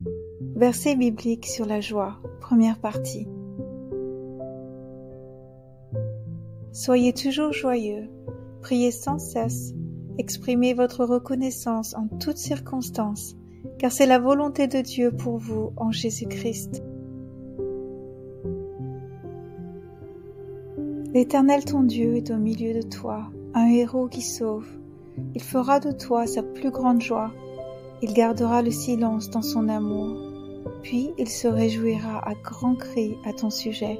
Verset biblique sur la joie, première partie. Soyez toujours joyeux, priez sans cesse, exprimez votre reconnaissance en toutes circonstances, car c'est la volonté de Dieu pour vous en Jésus-Christ. L'Éternel ton Dieu est au milieu de toi, un héros qui sauve. Il fera de toi sa plus grande joie. Il gardera le silence dans son amour. Puis il se réjouira à grands cris à ton sujet.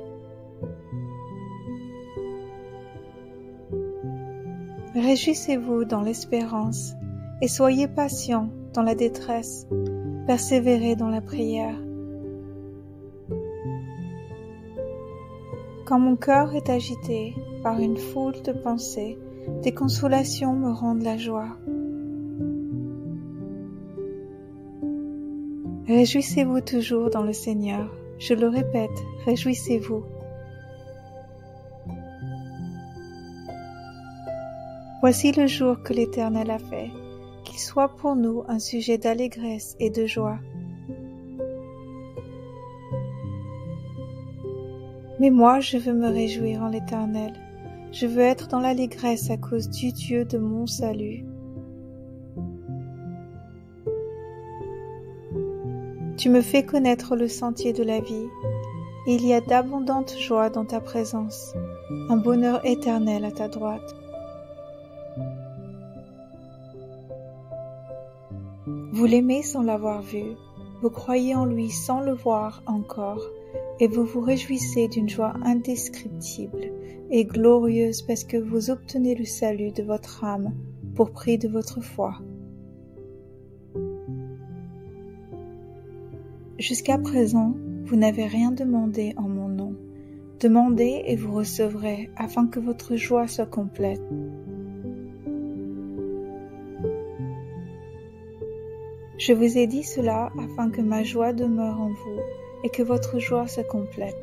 Réjouissez-vous dans l'espérance et soyez patients dans la détresse. Persévérez dans la prière. Quand mon cœur est agité par une foule de pensées, des consolations me rendent la joie. Réjouissez-vous toujours dans le Seigneur. Je le répète, réjouissez-vous. Voici le jour que l'Éternel a fait, qu'il soit pour nous un sujet d'allégresse et de joie. Mais moi, je veux me réjouir en l'Éternel. Je veux être dans l'allégresse à cause du Dieu de mon salut. Tu me fais connaître le sentier de la vie. Il y a d'abondantes joies dans ta présence, un bonheur éternel à ta droite. Vous l'aimez sans l'avoir vu, vous croyez en lui sans le voir encore, et vous vous réjouissez d'une joie indescriptible et glorieuse parce que vous obtenez le salut de votre âme pour prix de votre foi. Jusqu'à présent, vous n'avez rien demandé en mon nom. Demandez et vous recevrez afin que votre joie soit complète. Je vous ai dit cela afin que ma joie demeure en vous et que votre joie se complète.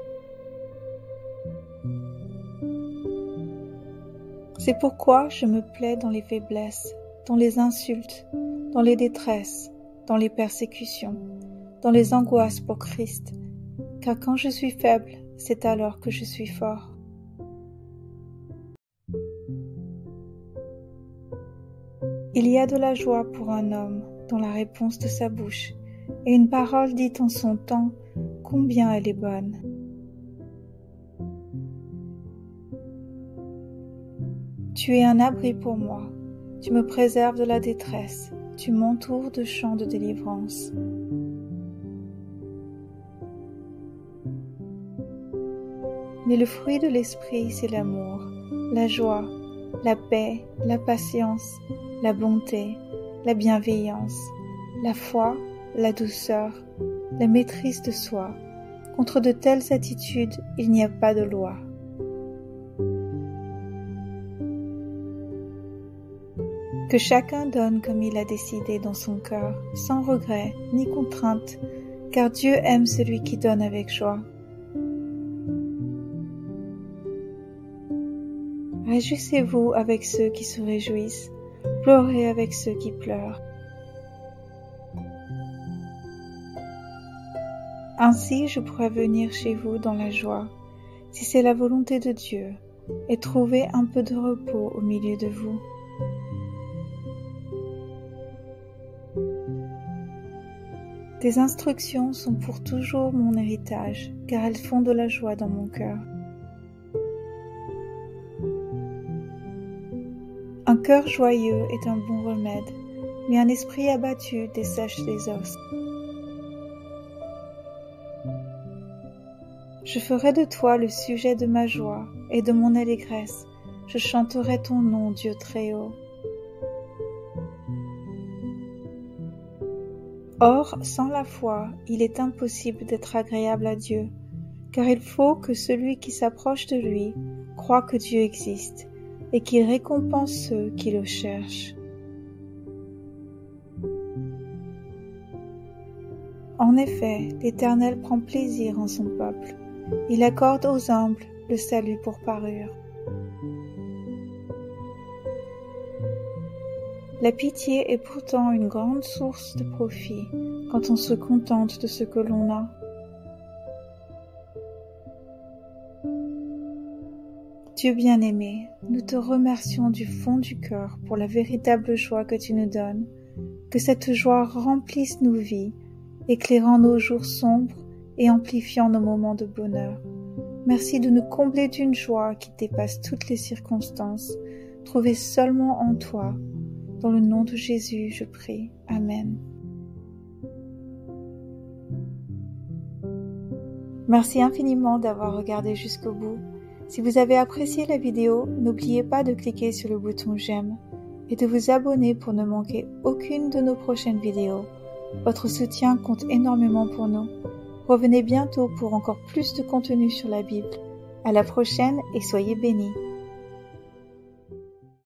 C'est pourquoi je me plais dans les faiblesses, dans les insultes, dans les détresses, dans les persécutions, dans les angoisses pour Christ, car quand je suis faible, c'est alors que je suis fort. Il y a de la joie pour un homme dans la réponse de sa bouche, et une parole dite en son temps, combien elle est bonne. Tu es un abri pour moi, tu me préserves de la détresse, tu m'entoures de chants de délivrance. Mais le fruit de l'esprit, c'est l'amour, la joie, la paix, la patience, la bonté, la bienveillance, la foi, la douceur, la maîtrise de soi. Contre de telles attitudes, il n'y a pas de loi. Que chacun donne comme il a décidé dans son cœur, sans regret ni contrainte, car Dieu aime celui qui donne avec joie. Réjouissez-vous avec ceux qui se réjouissent, pleurez avec ceux qui pleurent. Ainsi je pourrai venir chez vous dans la joie, si c'est la volonté de Dieu, et trouver un peu de repos au milieu de vous. Tes instructions sont pour toujours mon héritage, car elles font de la joie dans mon cœur. Un cœur joyeux est un bon remède, mais un esprit abattu dessèche les os. Je ferai de toi le sujet de ma joie et de mon allégresse. Je chanterai ton nom, Dieu très haut. Or, sans la foi, il est impossible d'être agréable à Dieu, car il faut que celui qui s'approche de lui croie que Dieu existe et qu'il récompense ceux qui le cherchent. En effet, l'Éternel prend plaisir en son peuple. Il accorde aux humbles le salut pour parure. La pitié est pourtant une grande source de profit quand on se contente de ce que l'on a. Dieu bien-aimé, nous te remercions du fond du cœur pour la véritable joie que tu nous donnes, que cette joie remplisse nos vies, éclairant nos jours sombres et amplifiant nos moments de bonheur. Merci de nous combler d'une joie qui dépasse toutes les circonstances, trouvée seulement en toi. Dans le nom de Jésus, je prie. Amen. Merci infiniment d'avoir regardé jusqu'au bout. Si vous avez apprécié la vidéo, n'oubliez pas de cliquer sur le bouton j'aime et de vous abonner pour ne manquer aucune de nos prochaines vidéos. Votre soutien compte énormément pour nous. Revenez bientôt pour encore plus de contenu sur la Bible. À la prochaine et soyez bénis.